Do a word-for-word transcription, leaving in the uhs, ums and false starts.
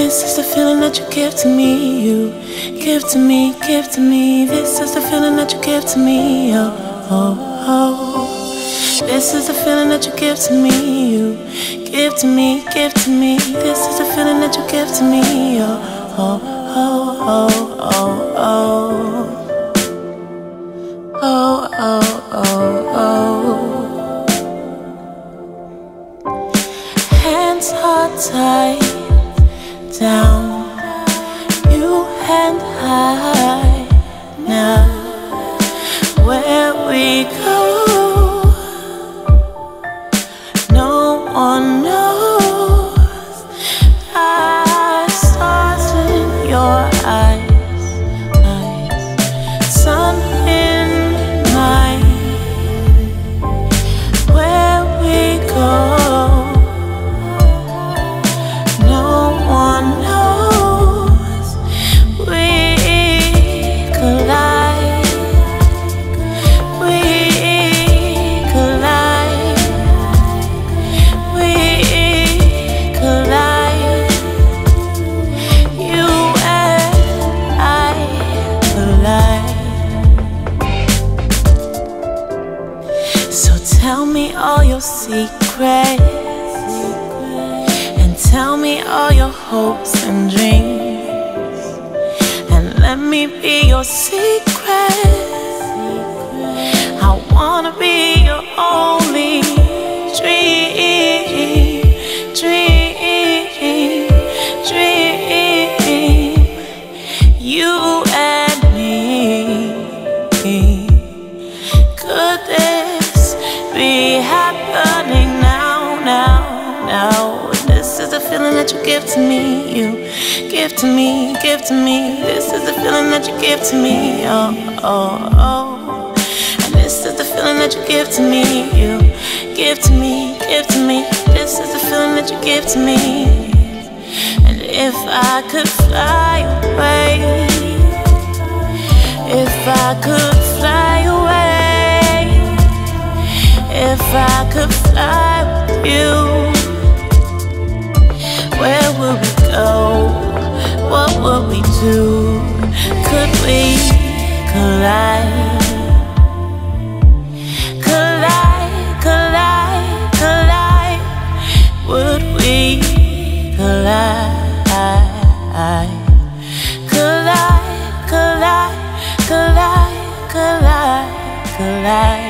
This is the feeling that you give to me. You give to me, give to me. This is the feeling that you give to me. Oh, oh, oh. This is the feeling that you give to me. You give to me, give to me. This is the feeling that you give to me. Oh, oh, oh, oh, oh, oh. Oh, oh, oh, oh. Hands are tied down, you and I. Now, where we go, no one knows. I saw in your eyes, eyes, sun in mine. Where we go, no one knows. We collide, we collide, we collide. You and I collide. So tell me all your secrets, and tell me all your hopes and dreams, and let me be your secret. I wanna be your only dream, dream, dream. You and me. Could this be happening now, now, now? This is the feeling that you give to me. You give to me, give to me. This is the feeling that you give to me. Oh, oh, oh. And this is the feeling that you give to me. You give to me, give to me. This is the feeling that you give to me. And if I could fly away, if I could fly away, if I could fly with you, where would we go? What would we do? Could we collide? Collide, collide, collide. Would we collide? Collide, collide, collide, collide, collide.